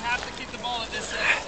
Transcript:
have to keep the ball at this end.